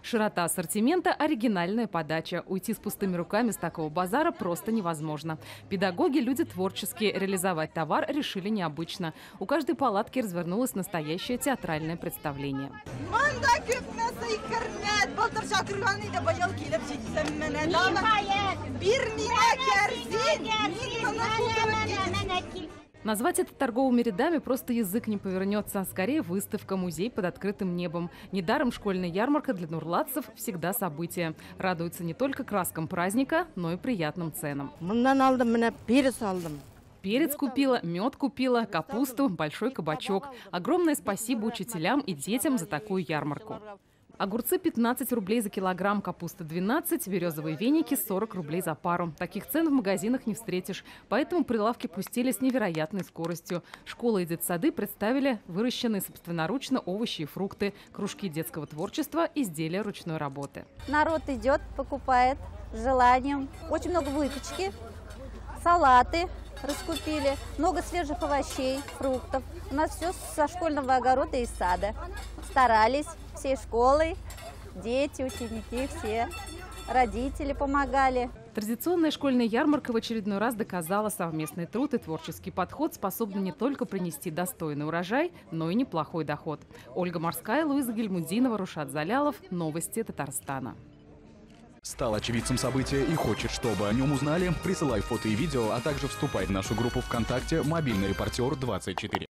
Широта ассортимента, оригинальная подача. Уйти с пустыми руками с такого базара просто невозможно. Педагоги – люди творческие. Реализовать товар решили необычно. У каждой палатки развернулось настоящее театральное представление. Назвать это торговыми рядами просто язык не повернется. Скорее, выставка, музей под открытым небом. Недаром школьная ярмарка для нурлатцев всегда событие. Радуются не только краскам праздника, но и приятным ценам. Перец купила, мед купила, капусту, большой кабачок. Огромное спасибо учителям и детям за такую ярмарку. Огурцы 15 рублей за килограмм, капуста 12, березовые веники 40 рублей за пару. Таких цен в магазинах не встретишь, поэтому прилавки пустили с невероятной скоростью. Школы и детсады представили выращенные собственноручно овощи и фрукты, кружки детского творчества, изделия ручной работы. Народ идет, покупает с желанием. Очень много выпечки, салаты раскупили, много свежих овощей, фруктов. У нас все со школьного огорода и сада. Старались всей школой, дети, ученики, все родители помогали. Традиционная школьная ярмарка в очередной раз доказала, совместный труд и творческий подход способны не только принести достойный урожай, но и неплохой доход. Ольга Морская, Луиза Гельмудинова, Рушат Залялов. Новости Татарстана. Стал очевидцем события и хочет, чтобы о нем узнали? Присылай фото и видео, а также вступай в нашу группу ВКонтакте «Мобильный репортер 24».